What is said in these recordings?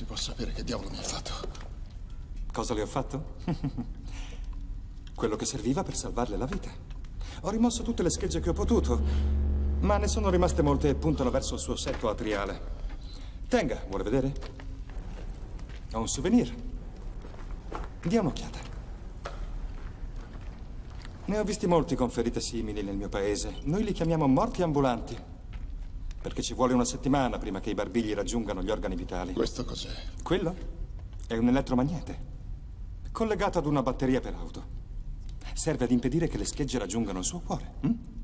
Si può sapere che diavolo mi ha fatto? Cosa le ho fatto? Quello che serviva per salvarle la vita. Ho rimosso tutte le schegge che ho potuto, ma ne sono rimaste molte e puntano verso il suo setto atriale. Tenga, vuole vedere? Ho un souvenir. Dia un'occhiata. Ne ho visti molti con ferite simili nel mio paese. Noi li chiamiamo morti ambulanti, perché ci vuole una settimana prima che i barbigli raggiungano gli organi vitali. Questo cos'è? Quello è un elettromagnete, collegato ad una batteria per auto. Serve ad impedire che le schegge raggiungano il suo cuore.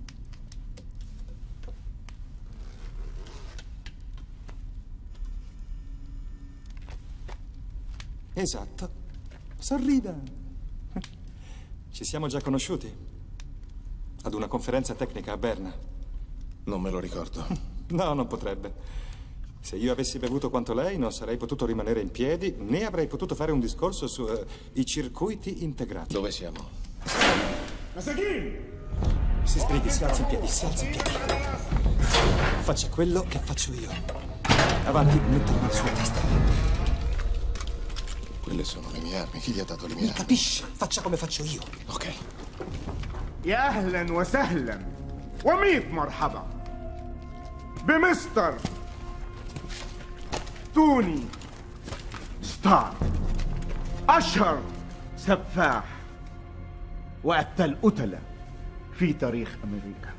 Esatto. Sorrida. Ci siamo già conosciuti? Ad una conferenza tecnica a Berna. Non me lo ricordo. No, non potrebbe. Se io avessi bevuto quanto lei, non sarei potuto rimanere in piedi, né avrei potuto fare un discorso su i circuiti integrati. Dove siamo? Si sbrighi, si alzi in piedi, si alzi in piedi. Faccia quello che faccio io. Avanti, metta la mano sulla testa. Quelle sono le mie armi. Chi gli ha dato le mie Mi armi? capisce? Faccia come faccio io. Ok. يا أهلا وسهلا وميت مرحبا بمستر توني ستار أشهر سفاح وقتل قتلة في تاريخ أمريكا.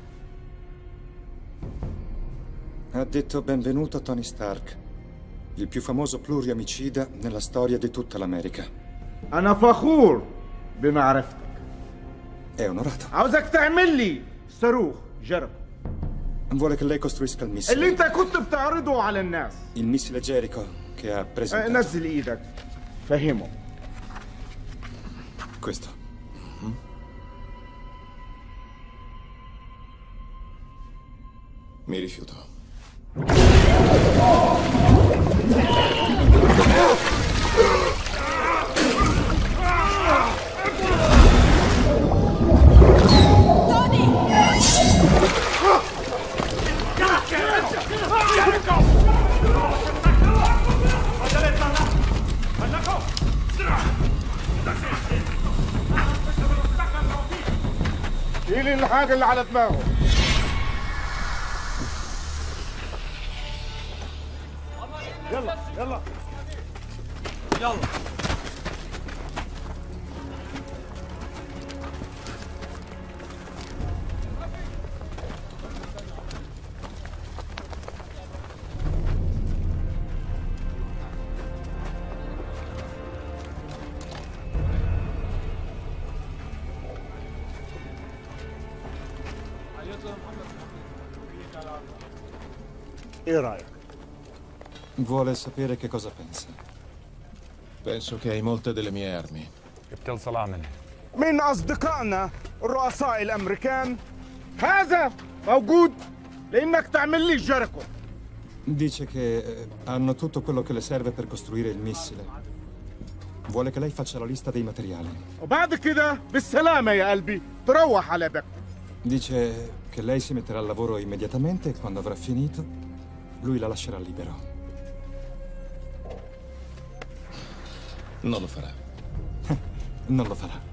Ha detto benvenuto Tony Stark, il più famoso pluriomicida nella storia di tutta l'America. أنا فخور بمعرفتك. È onorato. عاوزك تعمل لي صاروخ جرب Vuole che lei costruisca il اللي missile. انت كنت بتعرضه على الناس. Il missile Jericho che ha presentato. نزل ايدك فهمه. Questo. Mi rifiuto. شيل الحاجة اللي على دماغه. يلا يلا يلا. ايه رايك؟ Vuole sapere che cosa pensa. Penso che hai molte delle mie armi. بتوصل منه من اصدقائنا الرؤساء الامريكان هذا موجود لانك تعمل لي جيريكو. Dice che hanno tutto quello che le serve per costruire il missile. Vuole che lei faccia la lista dei materiali. وبعد كده بالسلامة يا قلبي تروح على بيتك. Dice che lei si metterà al lavoro immediatamente e quando avrà finito, lui la lascerà libero. Non lo farà. Non lo farà.